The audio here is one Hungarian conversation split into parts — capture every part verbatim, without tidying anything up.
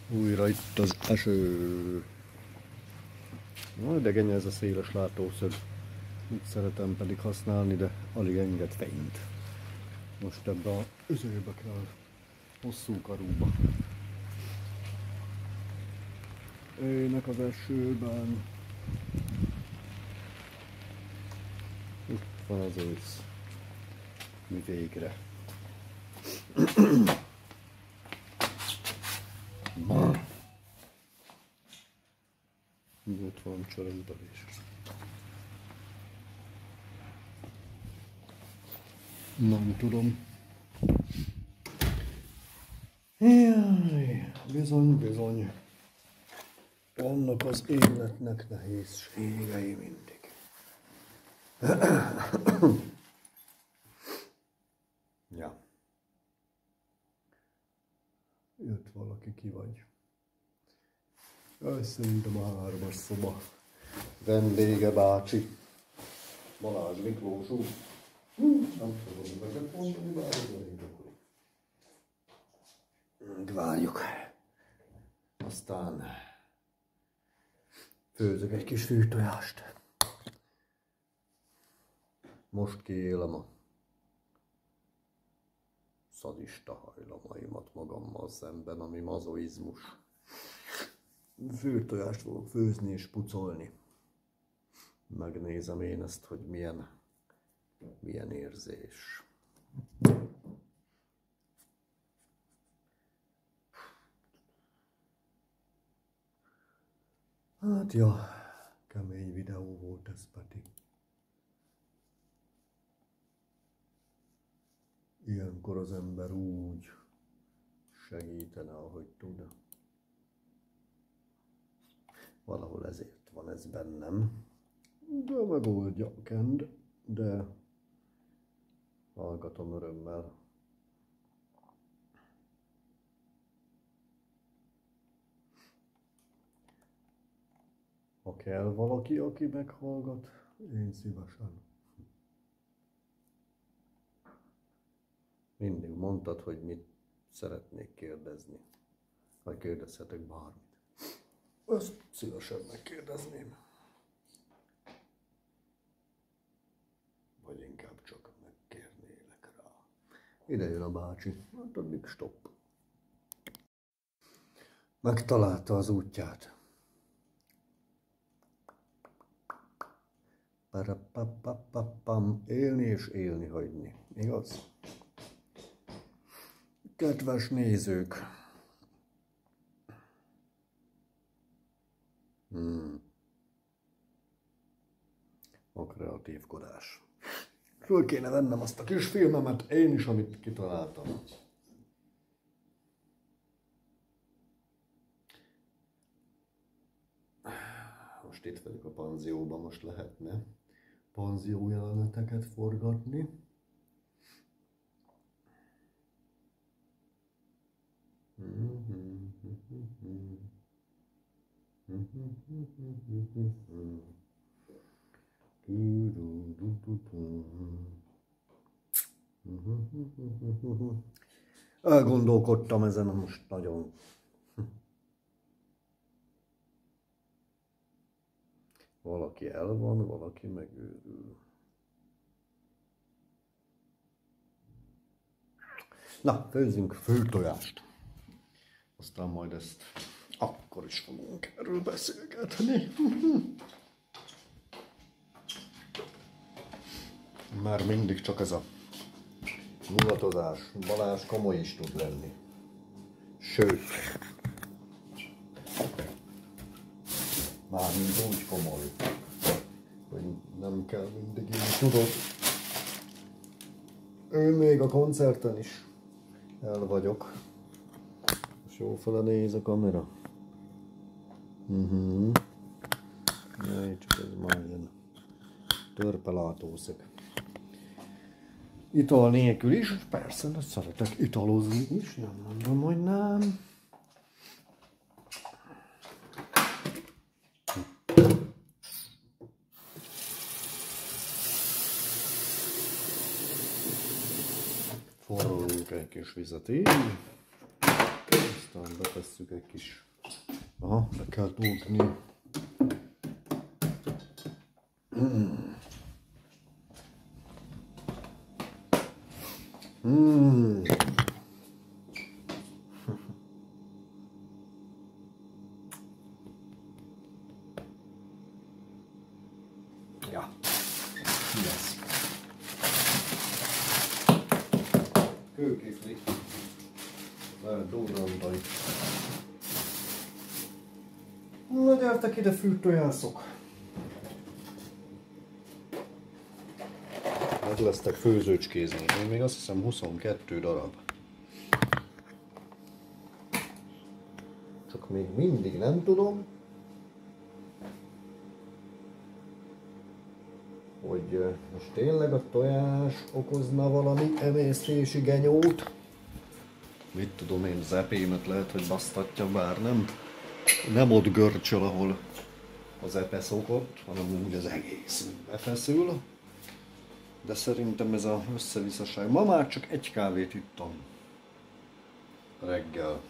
Újra itt az eső. Na, idegen ez a széles látószög. Itt szeretem pedig használni, de alig enged fényt. Most ebbe a üzőbe kell, hosszú karúba. Ének az esőben. Itt van az ősz. Mi végre. Ott van csorogban is. Nem tudom. Jaj, bizony, bizony. Vannak az életnek nehézségei mindig. Ja. Jött valaki, ki vagy? Ez szerintem a hármas szoba. Vendége bácsi. Balázs Miklós úr. Nem tudom, neked mondani, bár ez elég akkor. Várjuk. Aztán főzök egy kis fűtojást. Most kiélem a szadista hajlamaimat magammal szemben, ami mazoizmus. Fűtojást fogok főzni és pucolni. Megnézem én ezt, hogy milyen, milyen érzés. Hát ja, kemény videó volt ez pedig. Ilyenkor az ember úgy segítene, ahogy tud. Valahol ezért van ez bennem. De megoldja a kend, de hallgatom örömmel. Ha kell valaki, aki meghallgat, én szívesen. Mindig mondtad, hogy mit szeretnék kérdezni. Vagy kérdezhetek bármit. Ezt szívesen megkérdezném. Vagy inkább csak megkérnélek rá. Ide jön a bácsi. Hát addig stopp. Megtalálta az útját. Parapapapappam. Élni és élni hagyni. Igaz? Kedves nézők! Hmm. A kreatívkodás. Föl kéne vennem azt a kis filmemet, én is, amit kitaláltam. Most itt vagyok a panzióban, most lehetne panzió jeleneteket forgatni. Elgondolkodtam ezen most nagyon. Valaki el van, valaki megőrül. Na, főzzünk főtojást. Aztán majd ezt akkor is fogunk erről beszélgetni. Már mindig csak ez a mulatozás. Balázs komoly is tud lenni. Sőt, mármint úgy komoly, hogy nem kell mindig így, tudod. Ő még a koncerten is el vagyok. Most jó fele néz a kamera. Uh-huh. Jaj, csak ez már ilyen törpelátószög. Ital nélkül is, persze, de szeretek italozni is, nem mondom, hogy nem. Forrolunk egy kis vizet így. aztán betesszük egy kis... Aha, be kell tudni. Mm. Mm. Ja, yes. Kőkifli. Lehet durrantani. Na gyertek ide, fűrtojászok! Hát lesztek főzőcskézni. Én még azt hiszem huszonkettő darab. Csak még mindig nem tudom, hogy most tényleg a tojás okozna valami emésztési genyót. Mit tudom én, zepémet lehet, hogy basztatja, bár nem. Nem ott görcsöl, ahol az epe szokott, hanem úgy az egész befeszül. De szerintem ez az összevisszaság. Ma már csak egy kávét ittam reggel.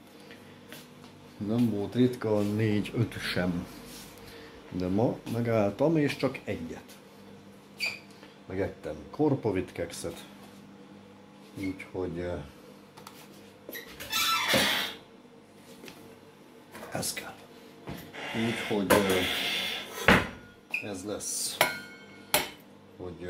Nem volt ritka négy-öt sem. De ma megálltam és csak egyet. Megettem korpovit kekszet. Úgyhogy ez kell. Úgyhogy ez lesz. Hogy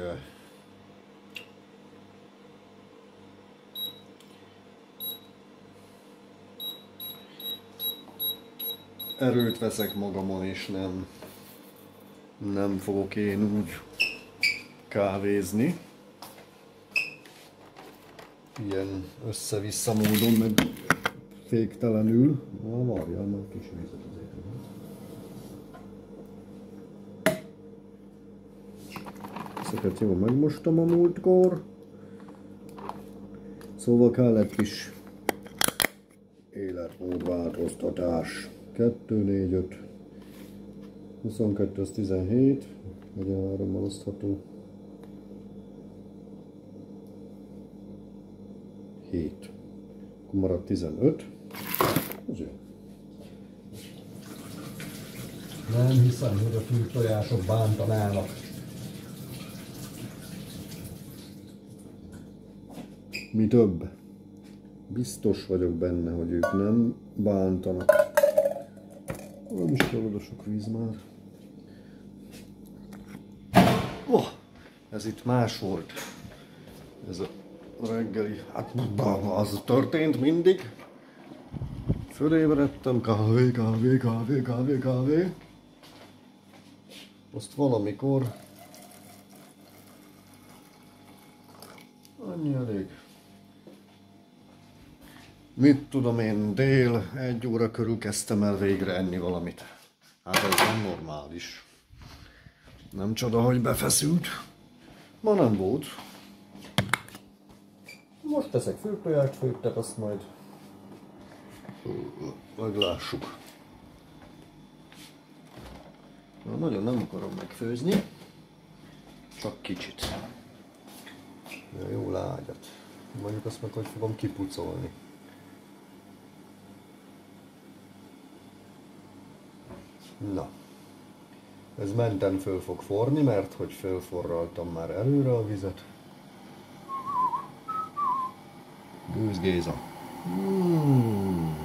erőt veszek magamon, és nem, nem fogok én úgy kávézni. Ilyen össze-vissza módon, meg féktelenül. Na, várjál, már kis vizet azért. Ezeket jól megmostam a múltkor. Szóval kellett kis életmódváltoztatás. kettő, négy, öt, huszonkettő, az tizenhét, negyvenhárommal osztható. hét. Akkor maradt tizenöt. Az jó. Nem hiszem, hogy a fűtojások bántanának. Mi több? Biztos vagyok benne, hogy ők nem bántanak. Nem is kell oda sok víz már. Oh, ez itt más volt. Ez a reggeli, hát az történt mindig. Fölébredtem, kávé, kávé, kávé, kávé, kávé. Azt valamikor annyi elég. Mit tudom én, dél, egy óra körül kezdtem el végre enni valamit. Hát ez nem normális. Nem csoda, hogy befeszült. Ma nem volt. Most teszek főtojást, főttet, azt majd meglássuk. Na, nagyon nem akarom megfőzni, csak kicsit. Ja, jó lágyat. Mondjuk azt meg, hogy fogom kipucolni. Na, ez menten föl fog forni, mert hogy fölforraltam már előre a vizet. Gőz Géza. Mm.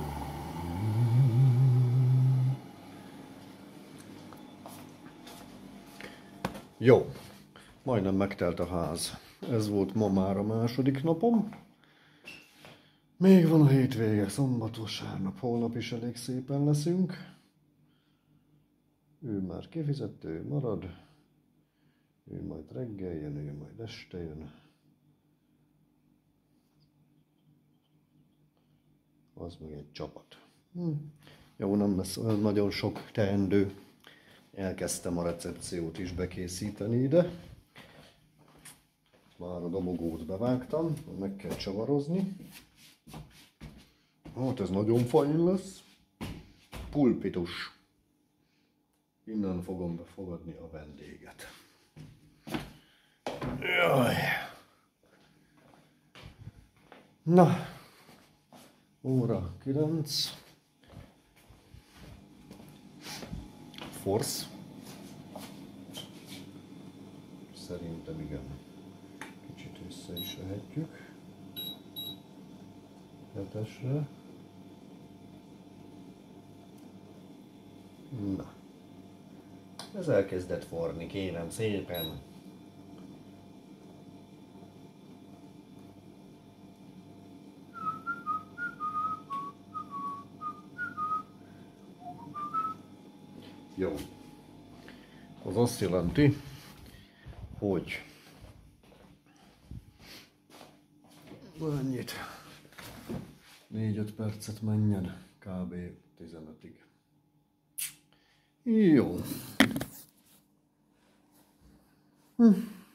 Jó, majdnem megtelt a ház. Ez volt ma már a második napom. Még van a hétvége, szombat, vasárnap, holnap is elég szépen leszünk. Ő már kifizett, ő marad. Ő majd reggel jön, ő majd este jön. Az meg egy csapat. Hm. Jó, nem lesz olyan nagyon sok teendő. Elkezdtem a recepciót is bekészíteni ide. Már a domogót bevágtam, meg kell csavarozni. Hát ez nagyon fajn lesz. Pulpitus. Innen fogom befogadni a vendéget. Jaj. Na, Óra kilenc. Force. Szerintem igen. Kicsit vissza is vehetjük. Hetesre. Na. Ez elkezdett forni, kérem szépen. Jó. Az azt jelenti, hogy annyit. négy-öt percet menjen, kb. tizenötig. Jó. Hm.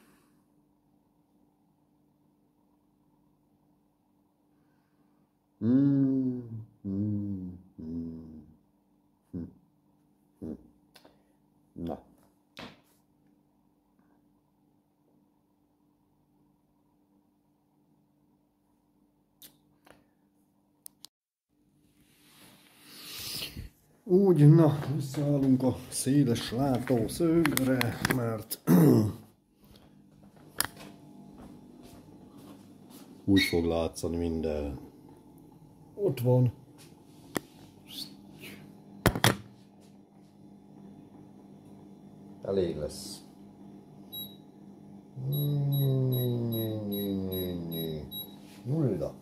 Mm, mm, mm, hm, hm. Na. Úgy, na, visszaállunk a széles látószögre, mert úgy fog látszani minden. Ott van. Elég lesz. Nulla.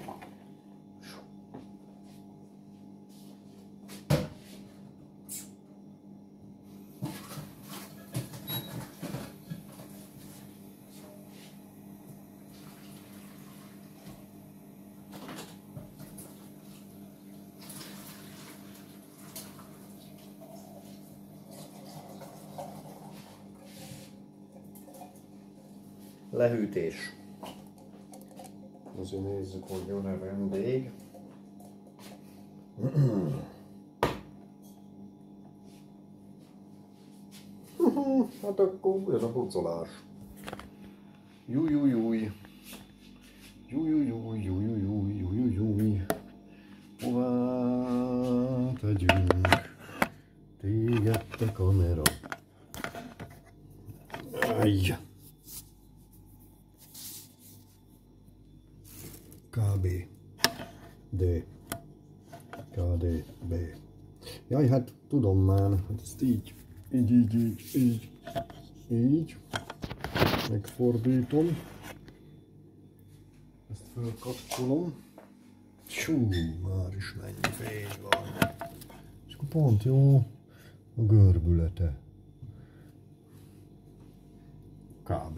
Lehűtés. Azért nézzük, hogy jön-e vendég. Hát akkor jön a pucolás. Jújjújjúj. Jújjújjúj, jújjújjúj, jújjújjúj. Hová tegyünk téged, te kamera? Ajj. kb. D. kd. B. Jaj, hát tudom már, hát ezt így, így, így, így, így, így, megfordítom, ezt fölkapcsolom, csú, már is mennyi fény van, és akkor pont jó a görbülete, kb.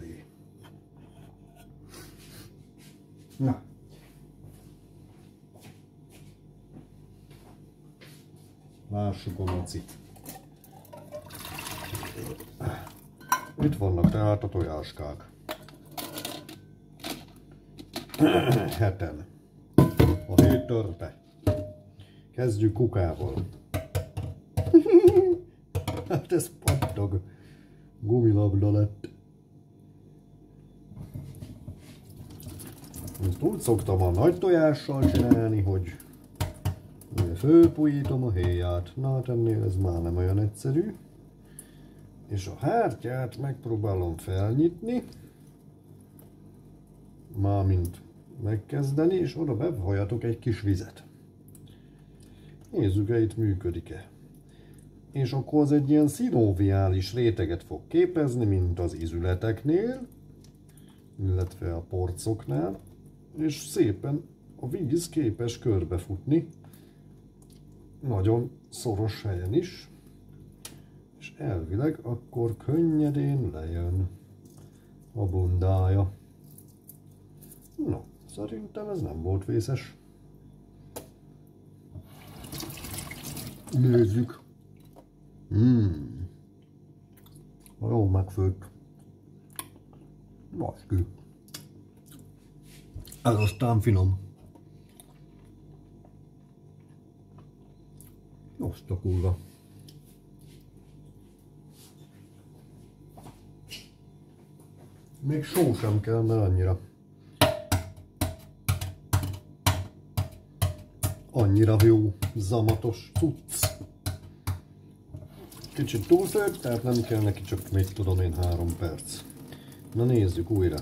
Na. Lássuk a macit. Itt vannak tehát a tojáskák. Heten. A hét törpe. Kezdjük kukával. Hát ez pattog. Gumilabda lett. Ezt úgy szoktam a nagy tojással csinálni, hogy fölpújítom a héját. Na hát ennél ez már nem olyan egyszerű. És a hártyát megpróbálom felnyitni. Mármint megkezdeni, és oda bevalljatok egy kis vizet. Nézzük, itt működik-e. És akkor az egy ilyen szinoviális réteget fog képezni, mint az izületeknél, illetve a porcoknál, és szépen a víz képes körbefutni, nagyon szoros helyen is, és elvileg akkor könnyedén lejön a bundája. No, szerintem ez nem volt vészes. Nézzük. Hmm. Jó megfőtt. Vaskű. Ez aztán finom. Azt a kurva. Még só sem kell, mert annyira annyira jó, zamatos cucc. Kicsit túlfőtt, tehát nem kell neki csak, mit tudom én, három perc. Na nézzük újra.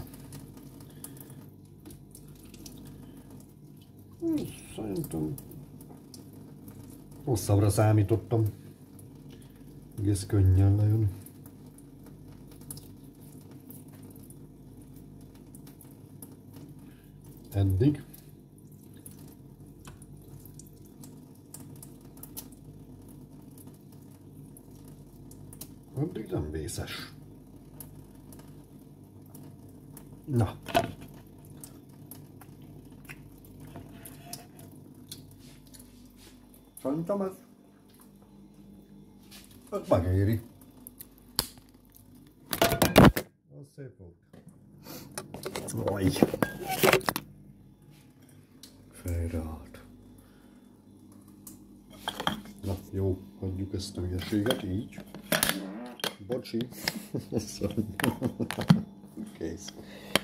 Szerintem hosszabbra számítottam. Egész könnyen lejön. Eddig. Eddig nem vészes. Na. Szerintem ez, ez megéri. Az szép volt. Vaj. Fejreállt. Na jó, hagyjuk ezt a hülyeséget így. Bocsi. Kész.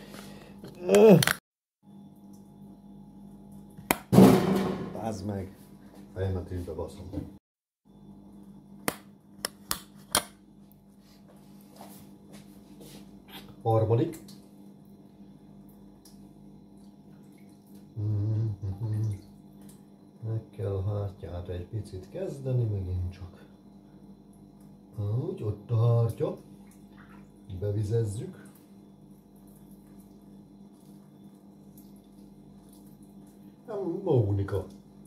Bázd meg. Fejemet is bebaszom. Harmadik. Meg kell a hártyát egy picit kezdeni, megint csak. Úgy, ott a hártya. Bevizezzük. Nem, Mónika.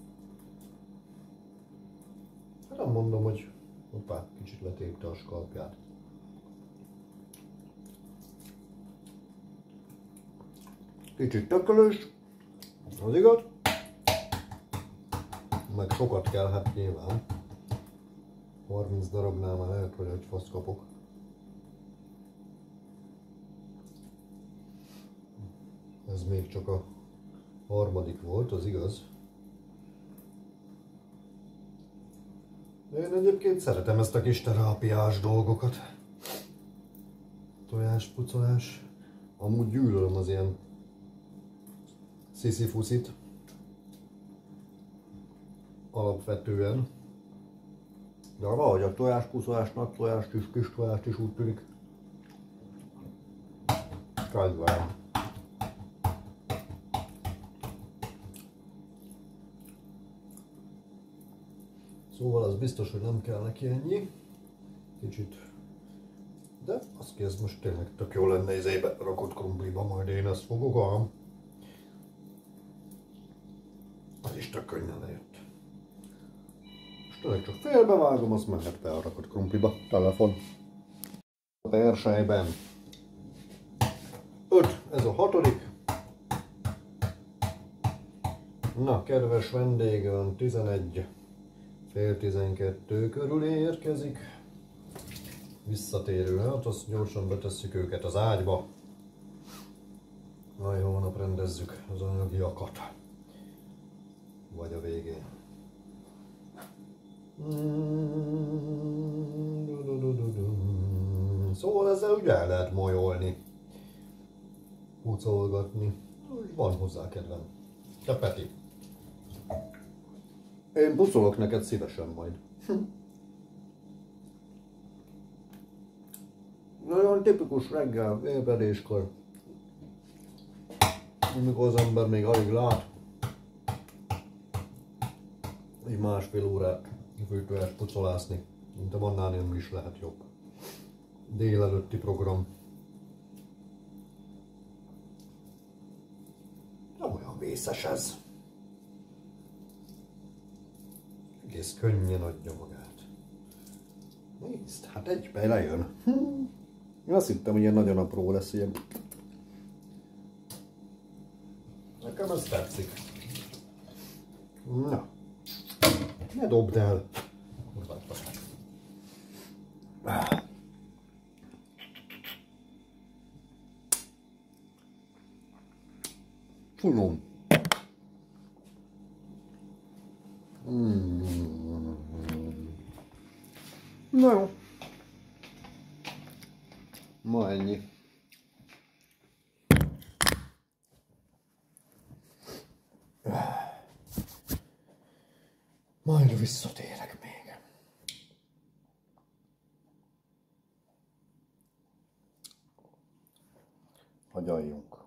Hát nem mondom, hogy hoppá, kicsit letépte a skalpját. Kicsit tökölős, az igaz. Meg sokat kell, hát nyilván. harminc darabnál már lehet, hogy egy fasz kapok. Ez még csak a harmadik volt, az igaz. De én egyébként szeretem ezt a kis terápiás dolgokat. Tojáspucolás. Amúgy gyűlölöm az ilyen sziszifuszit. Alapvetően. De valahogy a tojáspucolás, nagy tojást is, kis tojást is úgy tűnik. Kedvelem. Szóval az biztos, hogy nem kell neki ennyi. Kicsit. De az ki, ez most tényleg tök jó lenne izébe rakott krumpliba, majd én ezt fogok ám. Az is tök könnyen lejött. Most tényleg csak félbevágom, azt mehet be a rakott krumpliba. Telefon. A persejben. öt, ez a hatodik. Na, kedves vendégem, tizenegy. Fél tizenkettő körül érkezik. Visszatérő, hát azt gyorsan betesszük őket az ágyba. Majd holnap rendezzük az anyagiakat. Vagy a végén. Szóval ezzel ugye el lehet molyolni. Pucolgatni. Van hozzá kedvem. Te Peti. Én pucolok neked szívesen majd. Nagyon tipikus reggel, ébredéskor. Amikor az ember még alig lát. Egy másfél órát főtojás pucolászni. Mint a annál nem is lehet jobb. Délelőtti program. Nem olyan vészes ez. Egész könnyen adja magát. Nézd, hát egybe lejön. Hm. Én azt hittem, hogy ilyen nagyon apró lesz, ilyen. Nekem ez tetszik. Na. Ne dobd el. Finom. Mm. Na jó. Ma ennyi. Majd visszatérek még. Agyaljunk.